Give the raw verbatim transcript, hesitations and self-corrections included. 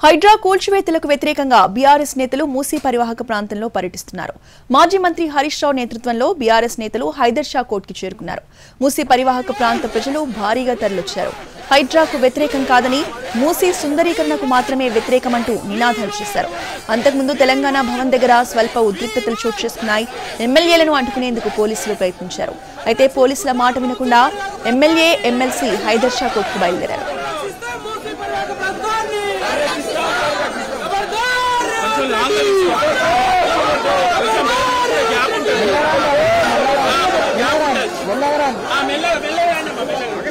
హైడ్రా కూల్చివేతలకు వ్యతిరేకంగా బీఆర్ఎస్ నేతలు మూసీ పరివాహక ప్రాంతంలో పర్యటిస్తున్నారు. మాజీ మంత్రి హరీష్ రావు నేతృత్వంలో బీఆర్ఎస్ నేతలు హైదర్ షా కోట్కి చేరుకున్నారు. మూసీ పరివాహక ప్రాంత ప్రజలు భారీగా తరలివచ్చారు. హైడ్రాకు వ్యతిరేకం కాదని, మూసీ సుందరీకరణకు మాత్రమే వ్యతిరేకమంటూ నినాదాలు చేశారు. అంతకుముందు తెలంగాణ భవన్ దగ్గర స్వల్ప ఉద్రిక్తతలు చోటు చేసుకున్నాయి. ఎమ్మెల్యేలను అడ్డుకునేందుకు పోలీసులు ప్రయత్నించారు. అయితే పోలీసుల మాట వినకుండా ఎమ్మెల్యే, ఎమ్మెల్సీ హైదర్ షా కోట్కు బయలుదేరారు. మెల్లగా మెల్లగా